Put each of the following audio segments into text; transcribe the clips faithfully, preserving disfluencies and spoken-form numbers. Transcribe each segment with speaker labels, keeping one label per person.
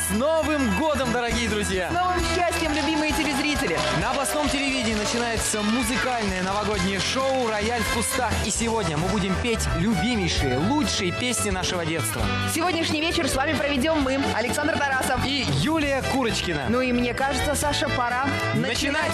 Speaker 1: С Новым годом, дорогие друзья!
Speaker 2: С новым счастьем, любимые телезрители!
Speaker 1: На областном телевидении начинается музыкальное новогоднее шоу «Рояль в кустах». И сегодня мы будем петь любимейшие, лучшие песни нашего детства.
Speaker 2: Сегодняшний вечер с вами проведем мы, Александр Тарасов
Speaker 1: и Юлия Курочкина.
Speaker 2: Ну и мне кажется, Саша, пора
Speaker 1: начинать! начинать.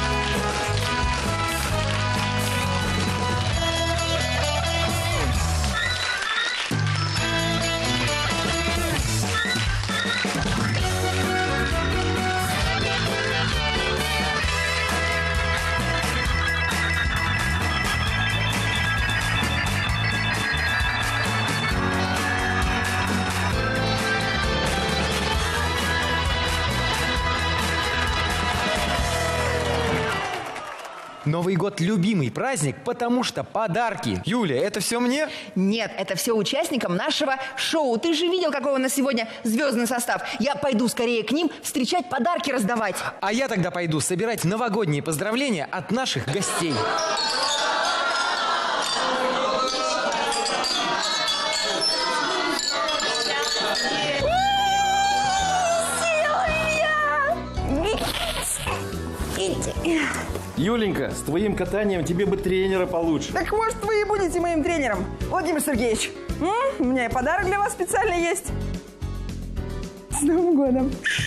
Speaker 1: Новый год – любимый праздник, потому что подарки. Юля, это все мне?
Speaker 2: Нет, это все участникам нашего шоу. Ты же видел, какой у нас сегодня звездный состав. Я пойду скорее к ним встречать, подарки раздавать.
Speaker 1: А я тогда пойду собирать новогодние поздравления от наших гостей.
Speaker 3: Юленька, с твоим катанием тебе бы тренера получше.
Speaker 4: Так может вы и будете моим тренером, Владимир Сергеевич? М? У меня и подарок для вас специально есть. С Новым годом.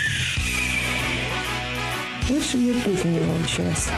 Speaker 4: Лучше бы я петь не научилась.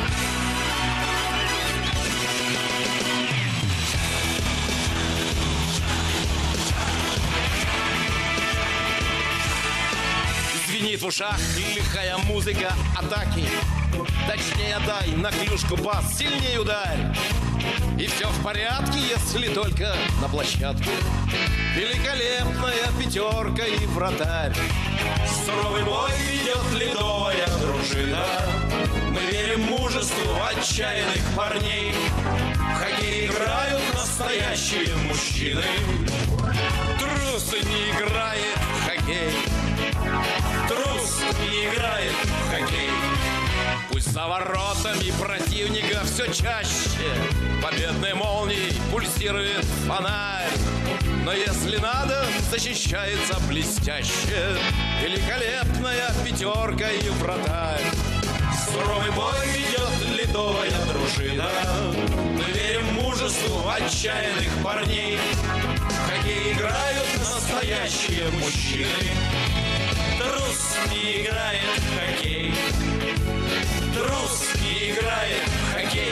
Speaker 5: Звенит в ушах лихая музыка атаки. Точнее дай на клюшку бас, сильнее ударь. И все в порядке, если только на площадке великолепная пятерка и вратарь. Суровый бой ведет ледовая дружина. Мы верим мужеству отчаянных парней. В хоккей играют настоящие мужчины. Трус не играет в хоккей. Трус не играет в хоккей. Пусть за воротами противника все чаще победной молнией пульсирует фонарь. Но если надо, защищается блестяще великолепная пятерка и вратарь. Суровый бой ведет ледовая дружина. Мы верим мужеству отчаянных парней. В хоккей играют настоящие мужчины. Трус не играет в хоккей. Трус не играет в хоккей.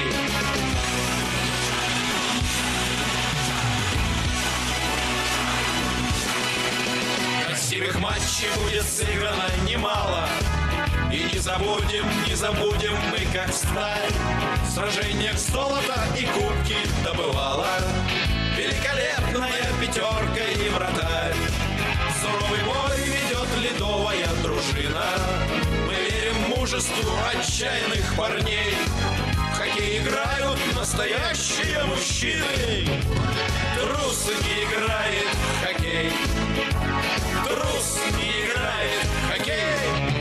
Speaker 5: Красивых матчей будет сыграно немало. И не забудем, не забудем мы, как сталь, в сражениях золото и кубки добывала великолепная пятерка и вратарь. Суровый бой ведет ледовая дружина. Мы верим мужеству отчаянных парней. В хоккей играют настоящие мужчины. Трус не играет в хоккей. Трус не играет в хоккей.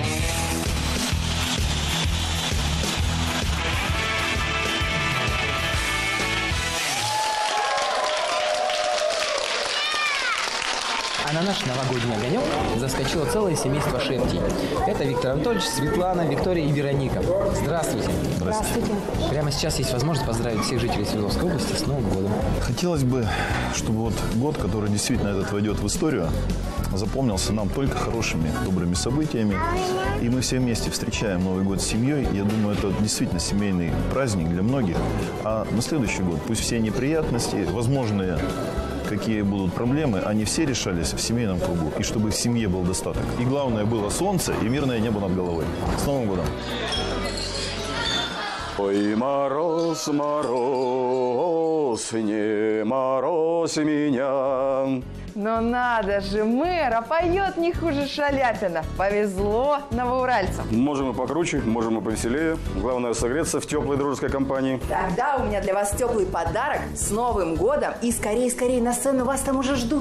Speaker 1: А на наш новогодний огонек заскочило целое семейство Шептий. Это Виктор Анатольевич, Светлана, Виктория и Вероника. Здравствуйте.
Speaker 6: Здравствуйте.
Speaker 1: Прямо сейчас есть возможность поздравить всех жителей Свердловской области с Новым годом.
Speaker 6: Хотелось бы, чтобы вот год, который действительно этот войдет в историю, запомнился нам только хорошими, добрыми событиями. И мы все вместе встречаем Новый год с семьей. Я думаю, это действительно семейный праздник для многих. А на следующий год пусть все неприятности, возможные какие будут проблемы, они все решались в семейном кругу. И чтобы в семье был достаток. И главное было солнце и мирное небо над головой. С Новым годом!
Speaker 7: Ой, мороз, мороз, не морозь меня.
Speaker 4: Ну надо же, мэра поет не хуже Шаляпина. Повезло новоуральцам.
Speaker 7: Можем и покруче, можем и повеселее. Главное согреться в теплой дружеской компании.
Speaker 2: Тогда у меня для вас теплый подарок. С Новым годом. И скорее-скорее на сцену вас там уже ждут.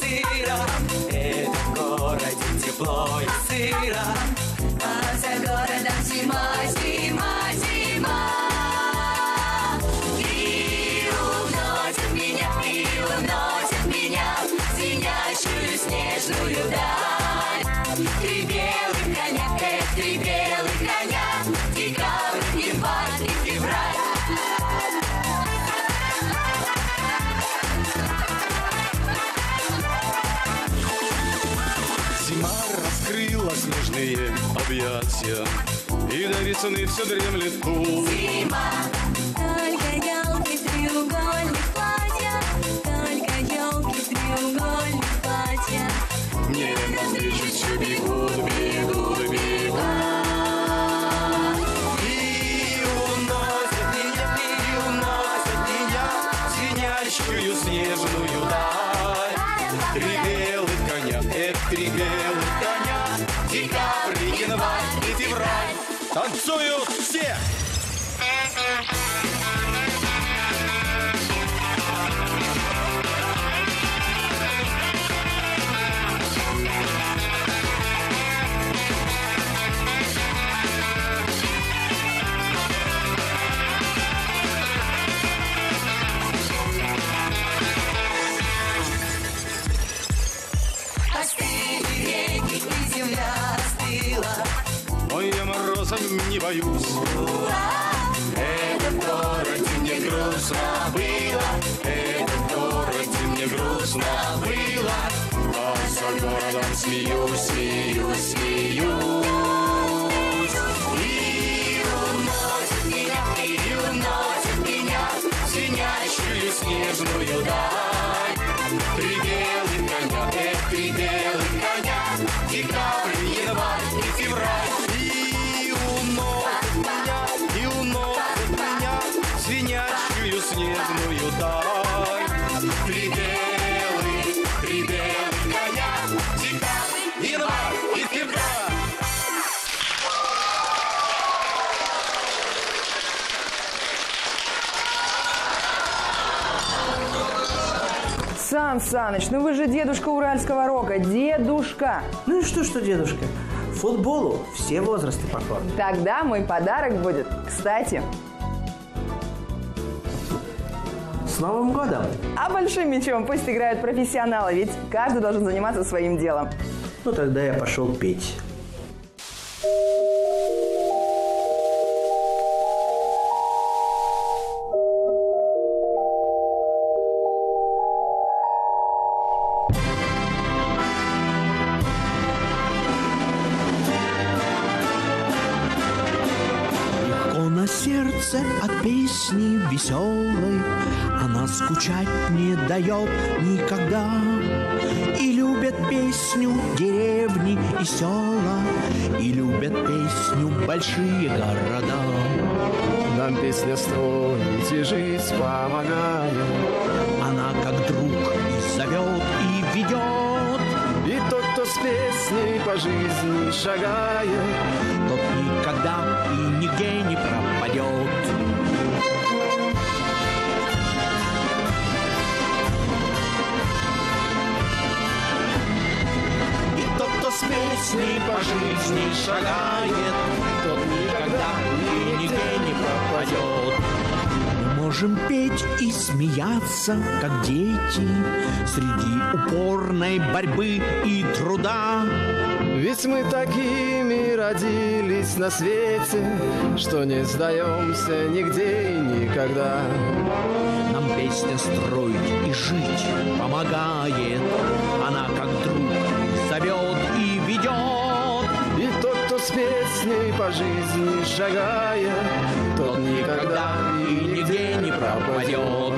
Speaker 8: сыро. Это в городе тепло и сыро, а за городом зима, зима, зима. И уносят меня, и уносят меня в звенящую снежную даль. Три белых коня, эх, три белых коня, декабрь, январь и февраль.
Speaker 5: Зима раскрыла снежные объятия, и до весны все дремлет тут.
Speaker 8: Зима, только елки в треугольных платьях, только елки в треугольных платьях.
Speaker 5: Мне навстречу все бегут, бегут, бегут.
Speaker 8: И уносят меня, и уносят меня в звенящую снежную даль.
Speaker 5: Три белых коня, эх, три белых коня, декабрь, январь и февраль. Танцуют все!
Speaker 8: Остыли реки, и земля остыла.
Speaker 5: Ой, я морозом не боюсь.
Speaker 8: Это в городе мне грустно было, это в городе мне грустно было.
Speaker 5: А за городом смеюсь, смеюсь, смеюсь.
Speaker 8: И уносят меня, и уносят меня в звенящую снежную даль.
Speaker 5: Три белых коня, эх, три белых коня,
Speaker 8: Декабрь, январь и февраль.
Speaker 5: и уносят меня, и уносят меня в звенящую снежную даль.
Speaker 8: Три белых, три белых коня, декабрь, январь и февраль.
Speaker 4: Сан Саныч, ну вы же дедушка уральского рока, дедушка.
Speaker 9: Ну и что, что, дедушка? Футболу все возрасты покорны.
Speaker 4: Тогда мой подарок будет, кстати.
Speaker 9: С Новым годом!
Speaker 4: А большим мячом пусть играют профессионалы, ведь каждый должен заниматься своим делом.
Speaker 9: Ну тогда я пошел петь.
Speaker 10: На сердце от песни веселой она скучать не дает никогда. И любят песню деревни и села, и любят песню большие города.
Speaker 11: Нам песня строить и жить помогает.
Speaker 10: Она как друг и зовет, и ведет.
Speaker 11: И тот, кто с песней по жизни шагает,
Speaker 10: тот никогда и нигде не пропадет. И тот, кто с песней по жизни шагает, тот никогда и нигде не пропадет. Мы можем петь и смеяться, как дети, среди упорной борьбы и труда.
Speaker 11: Ведь мы такими родились на свете, что не сдаемся нигде и никогда.
Speaker 10: Нам песня строить и жить помогает. Она как друг зовет и ведет.
Speaker 11: И тот, кто с песней по жизни шагает, тот никогда и нигде не пропадет.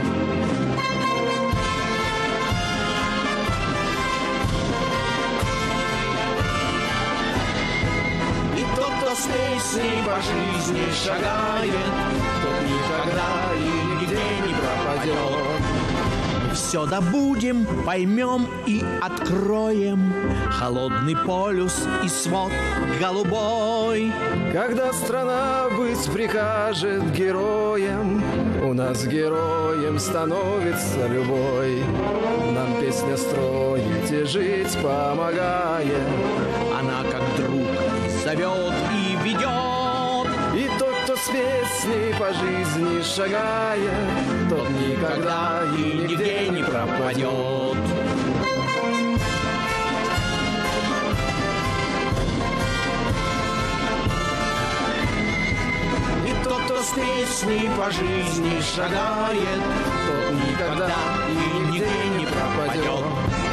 Speaker 10: С песней по жизни шагает, тот никогда и нигде не пропадет. Мы все добудем, поймем и откроем холодный полюс и свод голубой.
Speaker 11: Когда страна быть прикажет героем, у нас героем становится любой. Нам песня строить жить помогая.
Speaker 10: Она как друг зовет и ведет.
Speaker 11: И тот, кто с песней по жизни шагает, тот никогда и нигде не пропадет.
Speaker 10: И тот, кто с песней по жизни шагает,
Speaker 11: тот никогда и нигде не пропадет.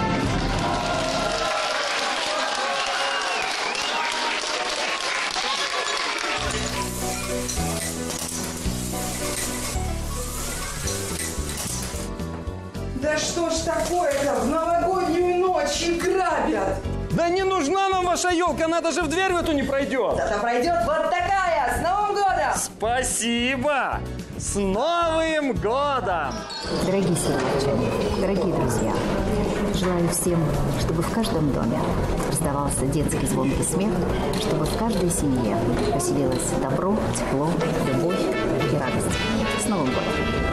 Speaker 4: Да что ж такое-то? В новогоднюю ночь и грабят.
Speaker 3: Да не нужна нам ваша елка, она даже в дверь в эту не пройдет.
Speaker 4: Зато пройдет вот такая. С Новым годом!
Speaker 3: Спасибо! С Новым годом!
Speaker 12: Дорогие свердловчане, дорогие друзья, желаю всем, чтобы в каждом доме раздавался детский звонкий смех, чтобы в каждой семье поселилось добро, тепло, любовь и радость. С Новым годом!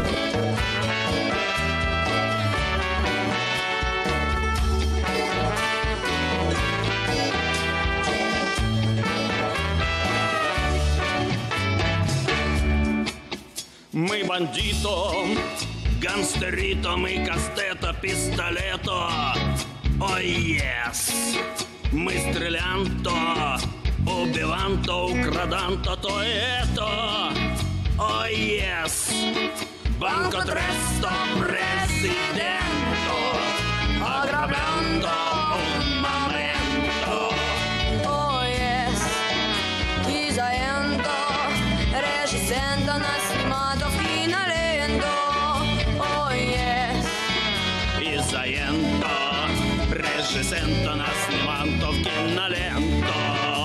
Speaker 5: Мы бандито, гангстерито, мы кастето, пистолето. Ой, ес! Мы стрелянто, убиванто, украданто, то это. Ой, ес! Банко тресто, президенто, ограбленто, un momento.
Speaker 8: Oh yes, Isaento, regisento nascimato finalento. Oh yes,
Speaker 5: Isaento, regisento nascimato finalento.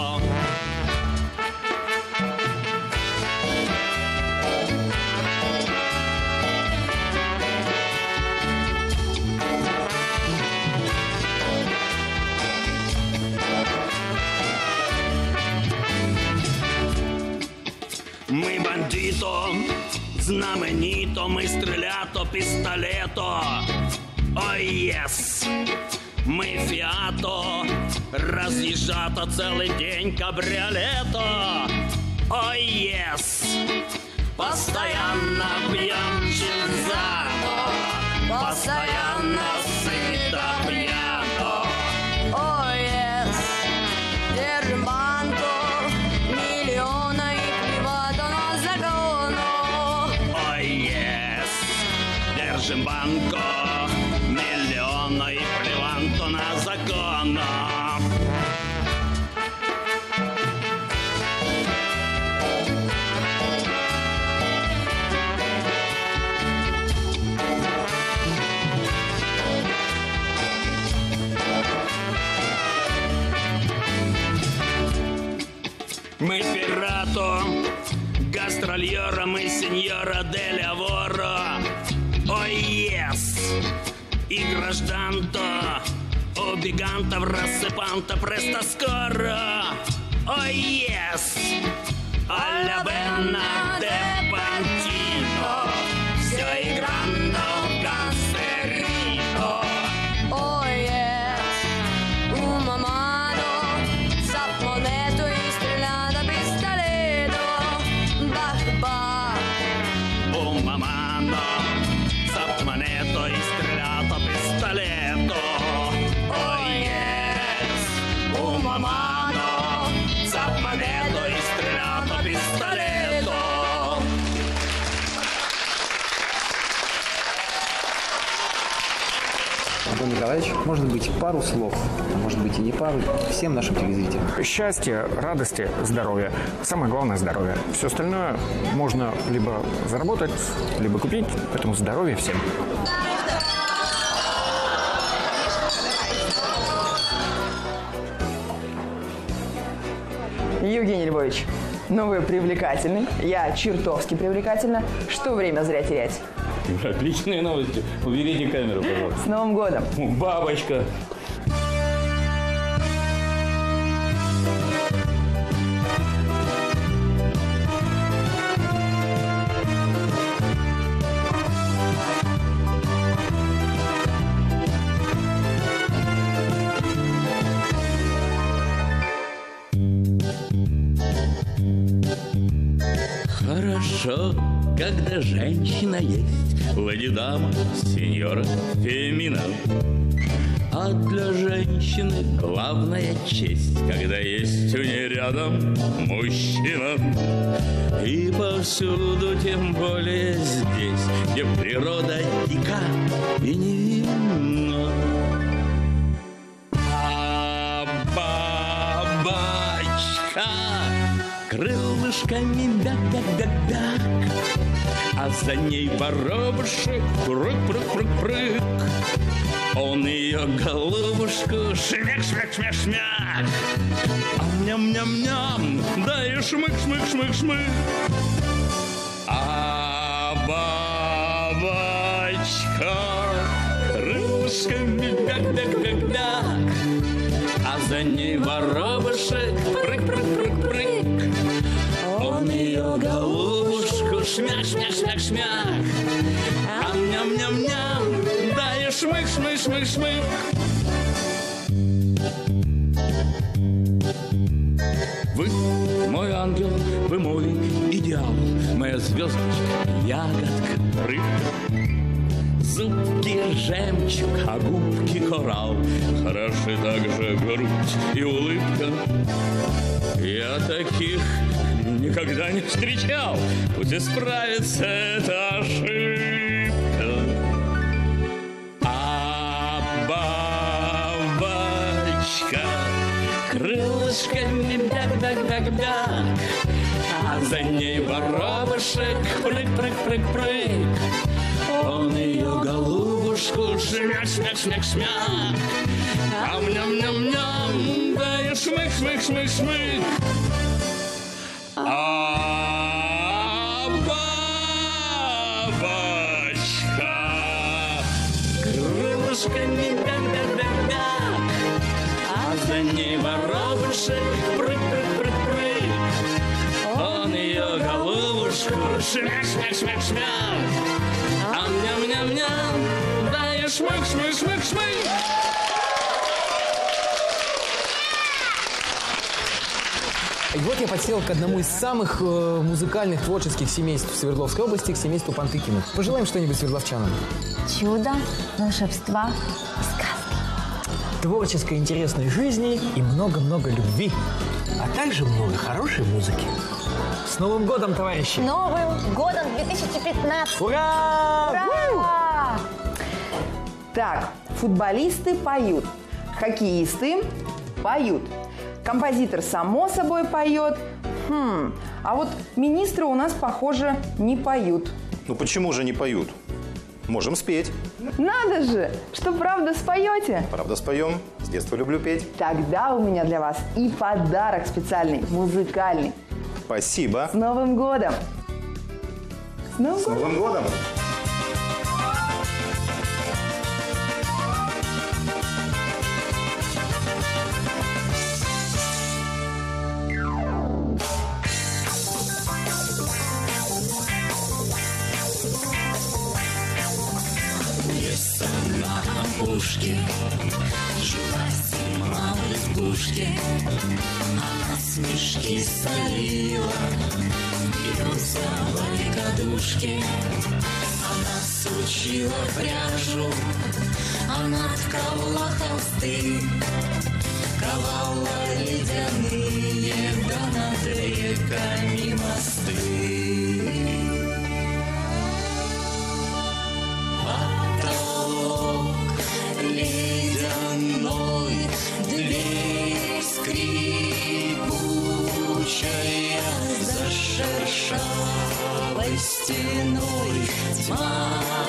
Speaker 5: Мы бандито, знаменито, мы стрелято, пистолето. Ой, ес! Мы фиато, разъезжато целый день кабриолето. Ой, ес! Постоянно пьем чинзано, постоянно сыто пьяно.
Speaker 8: oh yes, держим банку, миллиона и привато на закону.
Speaker 5: Ой, ес! Держим банко, миллиона и плеванто на закону. Мы пирато, гастрольера, мы сеньора де lavoro. Ой, ес! И гражданто, убеганто, рассыпанто, престо скоро. Ой, ес! Alla bella de Pantino, все игрando гангстерито.
Speaker 8: Oh yes, un mamano, saponeto e strellata pistoletto. Bach bach,
Speaker 5: Un mamano, sapmaneto e strellato pistoletto. Oh yes! Un mamano, sapmaneto e strellato pistoletto.
Speaker 13: Антон Николаевич, может быть, пару слов, а может быть и не пару, всем нашим телезрителям.
Speaker 14: Счастья, радости, здоровья. Самое главное – здоровье. Все остальное можно либо заработать, либо купить, поэтому здоровья всем.
Speaker 4: Евгений Львович, ну вы привлекательный, я чертовски привлекательна. Что время зря терять?
Speaker 3: Отличные новости. Уберите камеру, пожалуйста.
Speaker 4: С Новым годом!
Speaker 3: Бабочка!
Speaker 15: хорошо, когда женщина есть, леди-дама, сеньора, фемина. А для женщины главная честь, когда есть у нее рядом мужчина. И повсюду, тем более здесь, где природа дика и невинна. А бабочка крылышками бяк-бяк-бяк-бяк, а за ней воробушек прыг-прыг-прыг-прыг. Он ее голубушку шмяк-шмяк-шмяк-шмяк, а ням-ням-ням, да и шмык-шмык-шмык-шмык. А бабочка крылышками бяк-бяк-бяк-бяк, а за ней воробушек прыг-прыг-прыг-прыг. Он ее голубушку шмяк-шмяк-шмяк-шмяк, а ням-ням-ням, да и шмык-шмык-шмык-шмык. Вы мой ангел, вы мой идеал, моя звездочка, ягодка, рыбка. Зубки жемчуг, а губки коралл, хороши также грудь и улыбка. Я таких никогда не встречал, пусть исправится эта ошибка. А бабочка крылышками бяк-бяк-бяк-бяк, а за ней воробушек прыг-прыг-прыг-прыг. Он ее голубушку шмяк-шмяк-шмяк-шмяк, а ням-ням-ням, да и шмык-шмык-шмык-шмык. А бабочка крылышками бяк-бяк-бяк-бяк, а за ней воробушек прыг-прыг-прыг-прыг. Он ее голубушку шмяк-шмяк-шмяк-шмяк, а ням-ням-ням, да и шмык-шмык-шмык-шмык.
Speaker 1: И вот я подсел к одному из самых э, музыкальных творческих семейств Свердловской области, к семейству Пантыкиных. Пожелаем что-нибудь свердловчанам.
Speaker 16: Чудо, волшебства, сказки.
Speaker 10: Творческой интересной жизни и много-много любви, а также много хорошей музыки. С Новым годом, товарищи!
Speaker 16: Новым годом две тысячи пятнадцатым!
Speaker 10: Ура!
Speaker 16: Ура!
Speaker 4: Так, футболисты поют, хоккеисты поют, композитор само собой поет. Хм, а вот министры у нас, похоже, не поют.
Speaker 6: Ну почему же не поют? Можем спеть.
Speaker 4: Надо же, что правда споете?
Speaker 6: Правда споем. С детства люблю петь.
Speaker 4: Тогда у меня для вас и подарок специальный, музыкальный.
Speaker 6: Спасибо.
Speaker 4: С Новым годом! С Новым
Speaker 6: С
Speaker 4: годом!
Speaker 6: Новым годом!
Speaker 8: Леса на опушке жила зима в избушке. Она смешки солила в березовой кадушке. Она сучила пряжу, она ткала холсты, ковала ледяные, да над реками мосты. Потолок ледяной, дверь скрипучая, за шершавой стеной тьма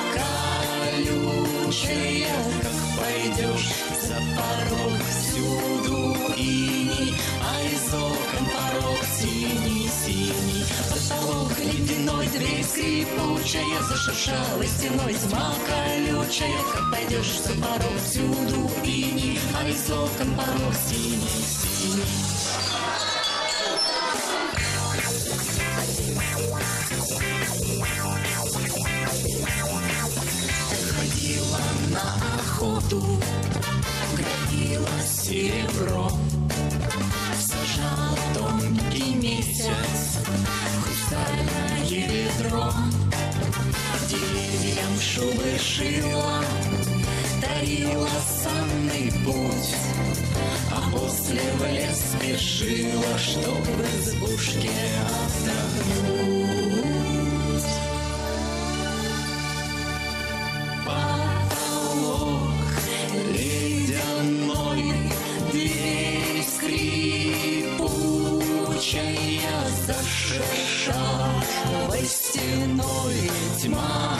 Speaker 8: колючая. Как пойдешь за порог, всюду иней, а из окон порог синий-синий. Потолок ледяной, дверь скрипучая, за шершавой стеной тьма колючая. Как пойдешь за порог, всюду иней, а из окон порог синий-синий. Ходила на охоту, грабила серебро, сажала тонкий месяц, хрустальное ведро. перо. Деревьям шубы шила, дарила санный путь, а после в лес спешила, чтоб в избушке отдохнуть. Потолок ледяной, дверь скрипучая, за шершавой стеной тьма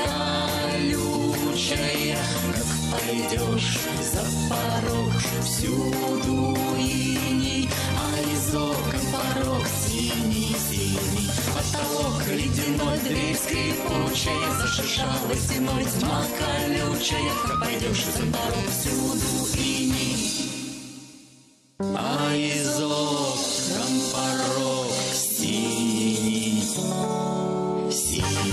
Speaker 8: колючая. Как пойдешь за порог, всюду иней, а из окон порог синий-синий. Потолок ледяной, дверь скрипучая, за шершавой стеной тьма колючая. Как пойдешь за порог, всюду иней, а из окон порог синий, синий.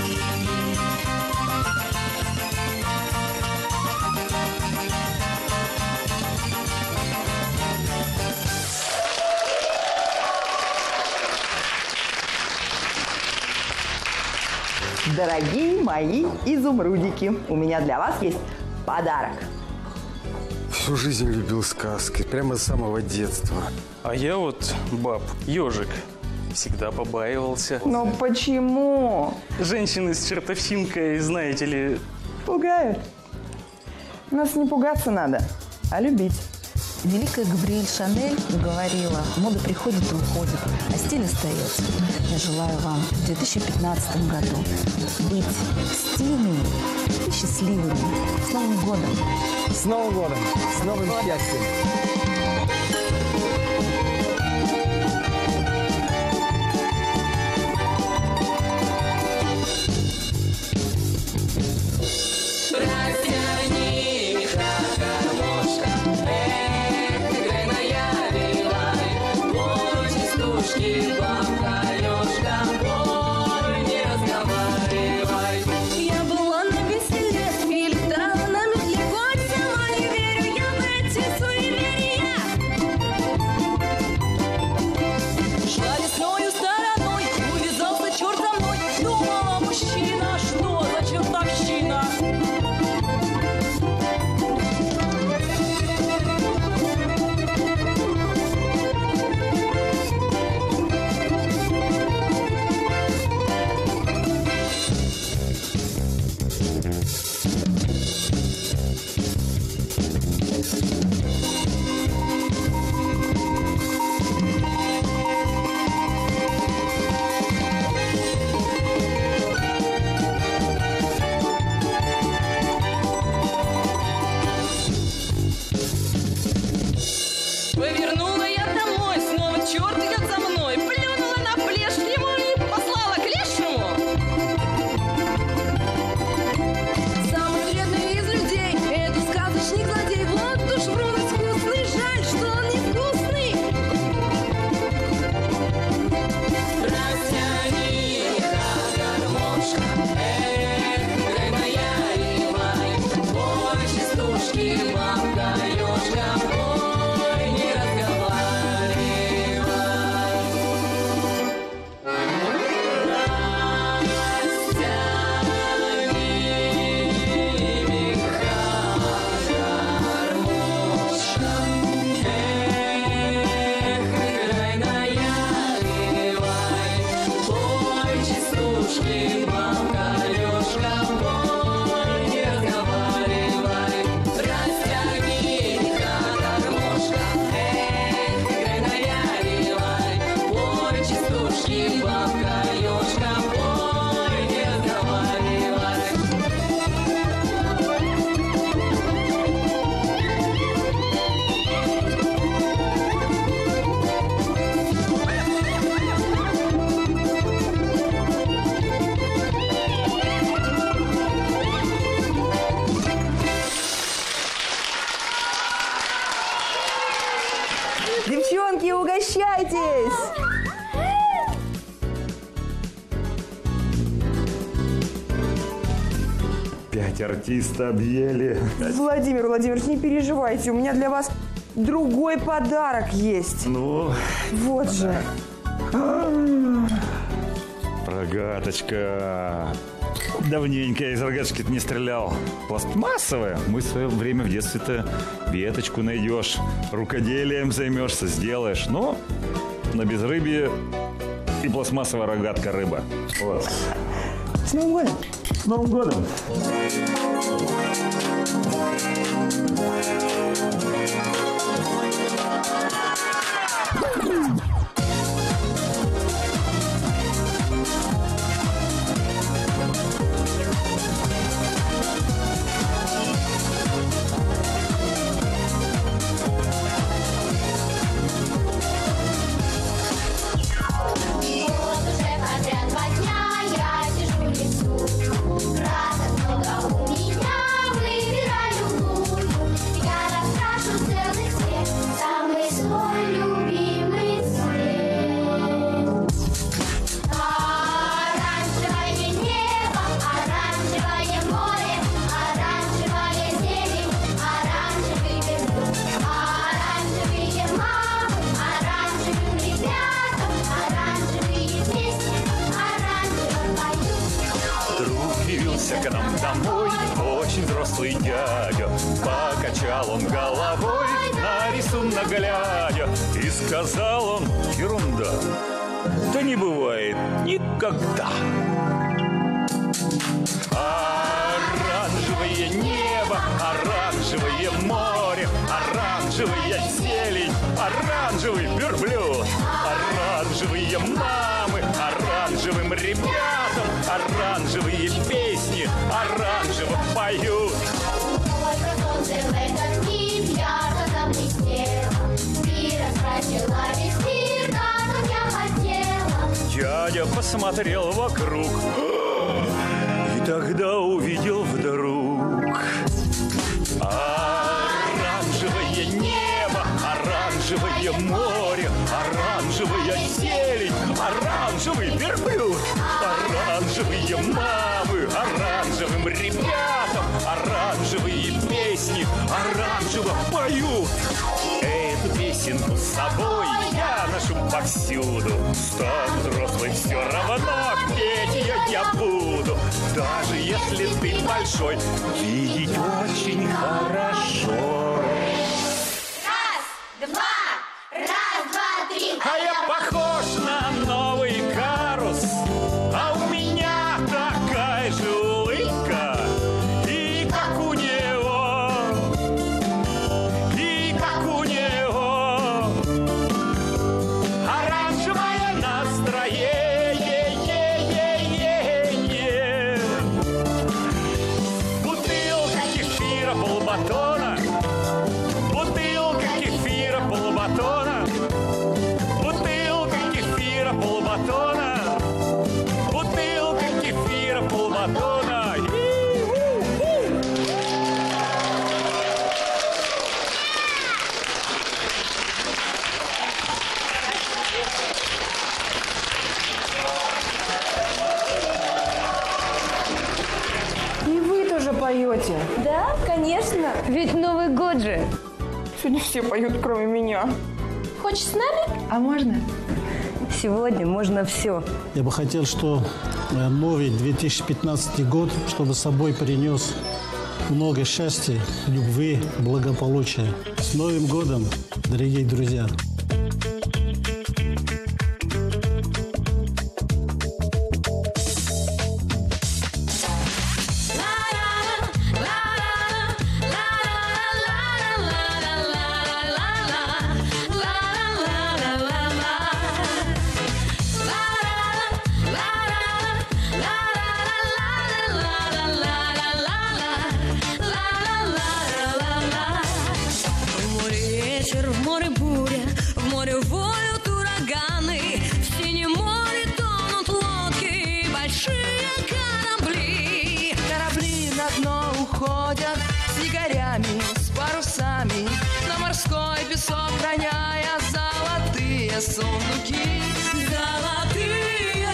Speaker 4: Дорогие мои изумрудики, у меня для вас есть подарок.
Speaker 11: Всю жизнь любил сказки, прямо с самого детства.
Speaker 3: А я вот, баб, ежик, всегда побаивался.
Speaker 4: Но почему?
Speaker 3: Женщины с чертовщинкой, знаете ли...
Speaker 4: Пугают. Нас не пугаться надо, а любить.
Speaker 12: Великая Габриэль Шанель говорила: мода приходит и уходит, а стиль остается. Я желаю вам в две тысячи пятнадцатом году быть стильными и счастливыми. С Новым годом!
Speaker 11: С Новым годом! С новым счастьем!
Speaker 8: Я была на веселе и летала на метле, хоть сама не верю я в эти суеверия. Шла лесною стороной, увязался черт за мной, думала мужчина, что за чертовщина. Повернула я домой, снова черт идет за мной. Плюнула на плешь ему и послала к лешему. Самый вредный из людей — это сказочник злодей. Вот уж врун искусный, жаль, что он невкусный. Растяни-ка гармошка, эх, играй наяривай. Ой, частушки, бабка, ёшка, ой, не разговаривай. Растяни-ка гармошка, эх, играй наяривай. Ой, частушки, бабка, ёшка, ой, не разговаривай.
Speaker 4: Девчонки, угощайтесь!
Speaker 6: Пять артистов объели.
Speaker 4: Владимир Владимирович, не переживайте, у меня для вас другой подарок есть.
Speaker 6: Ну,
Speaker 4: Вот же.
Speaker 17: Рогаточка. Давненько я из рогаточки не стрелял. Пластмассовая. Мы в свое время в детстве-то веточку найдешь, рукоделием займешься, сделаешь. Но на безрыбье и пластмассовая рогатка рыба. Вот.
Speaker 10: С Новым годом!
Speaker 17: С Новым годом! К нам домой очень взрослый дядя. Покачал он головой, на рисунок глядя, и сказал он: ерунда, да не бывает никогда. Оранжевое небо, оранжевое море, оранжевая зелень, оранжевый верблюд, оранжевые мамы, оранжевым ребятам, оранжевые песни, оранжево поют. Дядя посмотрел вокруг и тогда увидел вдруг оранжевое небо, оранжевое море, оранжевая зелень, оранжевый верблюд, оранжевые мамы, оранжевым ребятам, оранжевые песни, оранжево поют. Эту песенку с собой я ношу повсюду. Стану взрослый, все равно петь ее я буду. Даже если ты большой, видеть очень хорошо.
Speaker 8: Раз, два, раз, два, три.
Speaker 17: А я похож на новый карус, а у меня такая же улыбка. И как у него, и как у него оранжевое настроение. Бутылка кефира полбатона, бутылка кефира полбатона, бутылка кефира полбатона, бутылка кефира полбатона.
Speaker 4: И вы тоже поете?
Speaker 16: Да, конечно. Ведь Новый год же.
Speaker 4: Сегодня все поют, кроме меня.
Speaker 16: Хочешь с нами?
Speaker 4: А можно?
Speaker 16: Сегодня можно все.
Speaker 18: Я бы хотел, что новый две тысячи пятнадцатый год, чтобы с собой принес много счастья, любви, благополучия. С Новым годом, дорогие друзья!
Speaker 8: В море ветер, в море буря, в море воют ураганы, в синем море тонут лодки, большие корабли.
Speaker 4: Корабли на дно уходят с якорями, с парусами, на морской песок роняя золотые сундуки.
Speaker 8: Золотые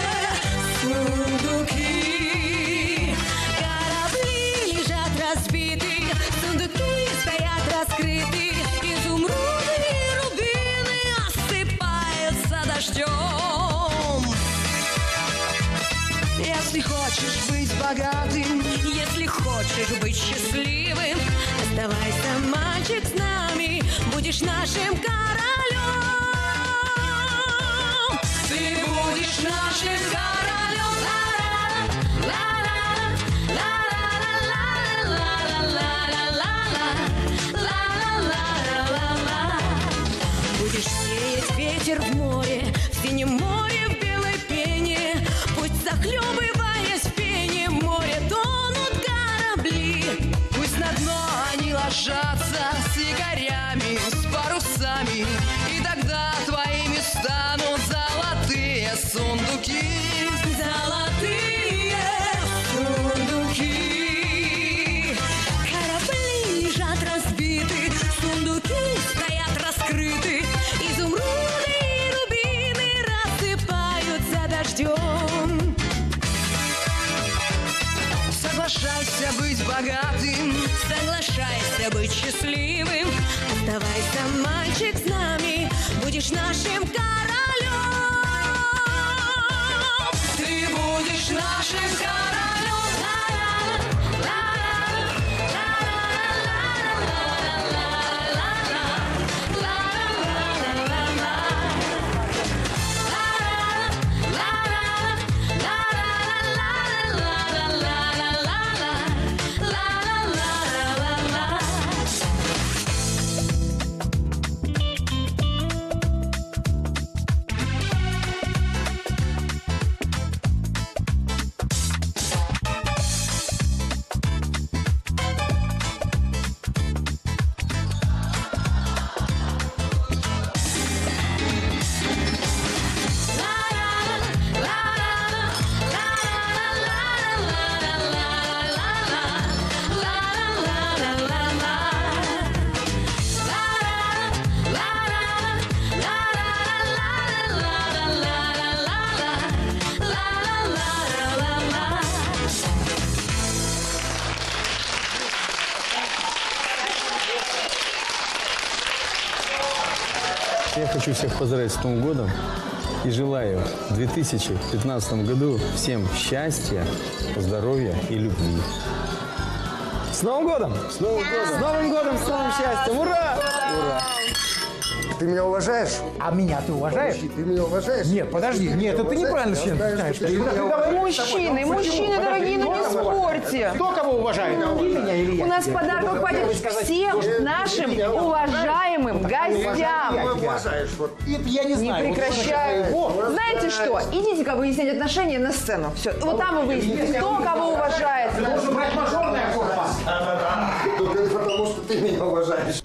Speaker 8: сундуки. Корабли лежат разбиты, сундуки стоят раскрыты, изумруды и рубины осыпаются дождем. Если хочешь быть богатым, если хочешь быть счастливым, оставайся, мальчик, с нами, будешь нашим королем. Ты будешь нашим королем. Будешь сеять ветер в море, в синем море, в белой пене. Пусть, захлебываясь в пене, в море тонут корабли. Пусть на дно они ложатся с якорями, с парусами, и тогда твоими станут золотые сундуки. Золотые сундуки. Корабли лежат разбиты, сундуки стоят раскрыты. Изумруды и рубины рассыпаются дождем. Соглашайся быть богатым, соглашайся быть счастливым. Оставайся, мальчик, с нами, будешь нашим королем. Ты будешь нашим королем.
Speaker 13: Я хочу всех поздравить с Новым годом и желаю в две тысячи пятнадцатом году всем счастья, здоровья и любви. С Новым годом! С Новым годом! С Новым годом, с новым счастьем! Ура! Ура!
Speaker 19: Ты меня уважаешь?
Speaker 20: А меня ты уважаешь?
Speaker 19: Подожди, ты меня уважаешь?
Speaker 20: Нет, подожди,
Speaker 19: Ты
Speaker 20: нет, это ты неправильно считаешь.
Speaker 2: Мужчины, мужчины, дорогие, ну не спорьте.
Speaker 20: Кто кого уважает? Ты меня или я?
Speaker 2: У нас подарок пойдет всем нашим уважаемым гостям.
Speaker 20: Я не знаю.
Speaker 2: Не прекращаю. Знаете что? Идите-ка выяснять отношения на сцену. Все. Вот там вы выясните, кто кого уважает.
Speaker 20: Должен брать мажорный аккорд.
Speaker 19: Только потому, что ты меня уважаешь.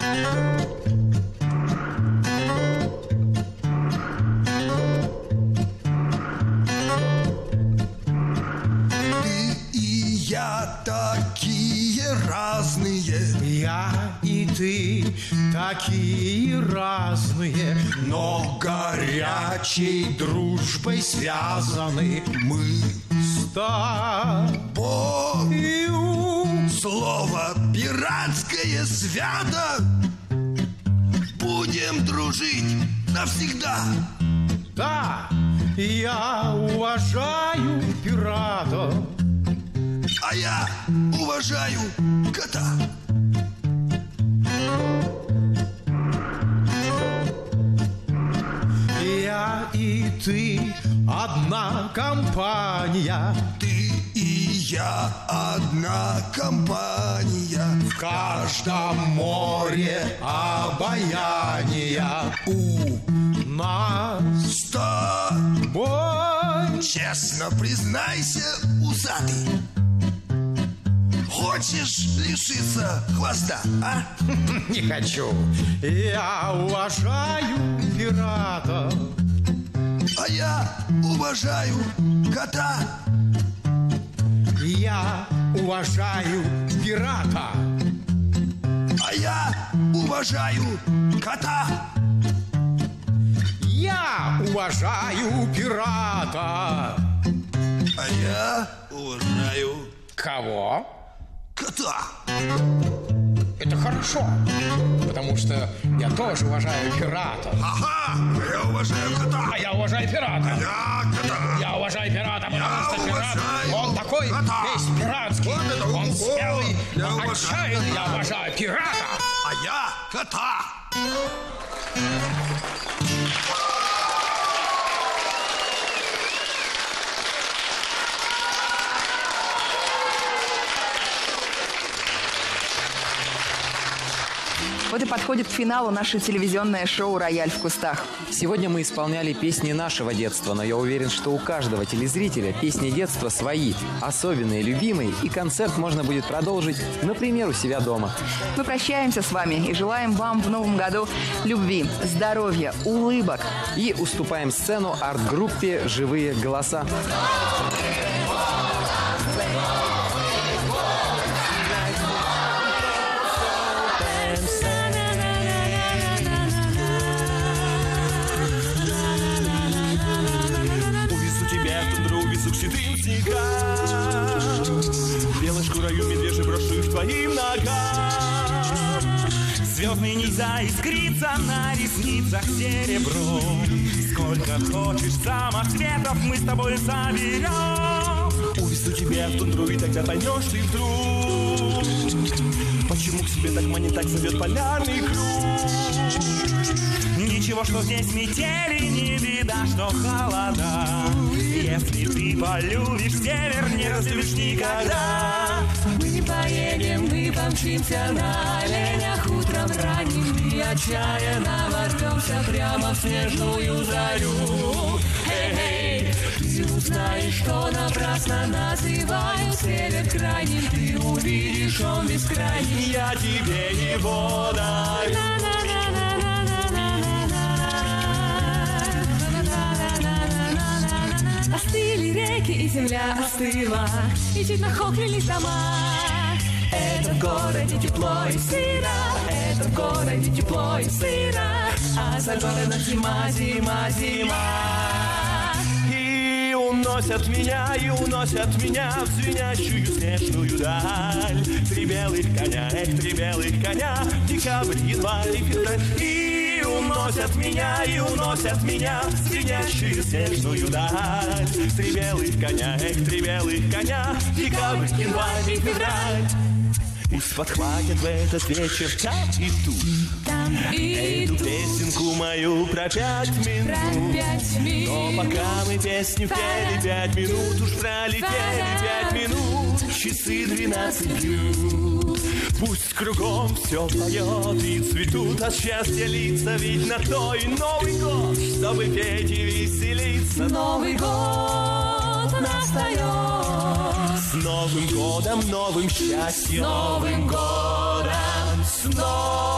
Speaker 5: Я такие разные.
Speaker 10: Я и ты такие разные,
Speaker 5: но горячей дружбой связаны мы
Speaker 10: с тобою.
Speaker 5: Слово пиратское свято. Будем дружить навсегда.
Speaker 10: Да, я уважаю пиратов,
Speaker 5: а я уважаю кота.
Speaker 10: Я и ты одна компания.
Speaker 5: Ты и я одна компания.
Speaker 10: В каждом море обаяния у нас
Speaker 5: с тобой. Честно признайся, усатый, хочешь лишиться хвоста, а?
Speaker 10: Не хочу. Я уважаю пиратов,
Speaker 5: а я уважаю кота.
Speaker 10: Я уважаю пирата,
Speaker 5: а я уважаю кота.
Speaker 10: Я уважаю пирата,
Speaker 5: а я уважаю
Speaker 10: кого?
Speaker 5: кота.
Speaker 10: Это
Speaker 20: это хорошо, потому что я тоже уважаю пиратов.
Speaker 5: Ага, я уважаю кота.
Speaker 20: А я уважаю пирата.
Speaker 5: А я кота.
Speaker 20: Я уважаю пирата, потому что пират, он такой
Speaker 5: кота.
Speaker 20: весь пиратский,
Speaker 5: Вот это
Speaker 20: он
Speaker 5: ого,
Speaker 20: смелый,
Speaker 5: я
Speaker 20: он
Speaker 5: уважаю
Speaker 20: отчаянный.
Speaker 5: кота.
Speaker 20: Я уважаю пирата.
Speaker 5: А я кота.
Speaker 2: Вот и подходит к финалу наше телевизионное шоу «Рояль в кустах».
Speaker 1: Сегодня мы исполняли песни нашего детства, но я уверен, что у каждого телезрителя песни детства свои, особенные, любимые, и концерт можно будет продолжить, например, у себя дома.
Speaker 2: Мы прощаемся с вами и желаем вам в новом году любви, здоровья, улыбок.
Speaker 1: И уступаем сцену арт-группе «Живые голоса».
Speaker 5: Увезу тебя в тундру, увезу к седым снегам. Белой шкурою медвежий брошу их твоим ногам.
Speaker 10: Звездный нельзя искриться на ресницах серебром. Сколько хочешь самоцветов мы с тобой соберем.
Speaker 5: Увезу тебя в тундру, и тогда поймешь ты вдруг, почему к себе так манит, так зовет полярный круг.
Speaker 10: Ничего, что здесь метели, не беда, что холода. Если ты полюбишь север, не разлюбишь никогда.
Speaker 8: Мы не поедем, мы помчимся на оленях утром ранним и отчаянно ворвемся прямо в снежную зарю. Эй, ты узнаешь, что напрасно называю север крайним. Ты увидишь, он бескрайний.
Speaker 5: Я тебе его даю.
Speaker 8: Остыли реки, и земля остыла, и чуть нахохлились дома. Это в городе тепло и сыро, это в городе тепло и сыро, а за городом зима, зима, зима.
Speaker 5: И уносят меня, и уносят меня в звенящую снежную даль. Три белых коня, эх, три белых коня, декабрь, январь и февраль. И уносят меня, и уносят меня в звенящую снежную даль. Три белых коня, эх, три белых коня, декабрь, январь и февраль. Пусть подхватят в этот вечер там и тут,
Speaker 8: там и
Speaker 5: эту
Speaker 8: тут.
Speaker 5: песенку мою про пять минут.
Speaker 8: Про пять минут.
Speaker 5: Но пока мы песню пели, пять минут уж пролетели, пять минут, часы двенадцать бьют. Пусть кругом все поет и цветут от счастья лица, ведь на то и Новый год, чтобы петь и веселиться.
Speaker 8: Новый год настает.
Speaker 5: С Новым годом, новым счастьем,
Speaker 8: Новым годом, с Новым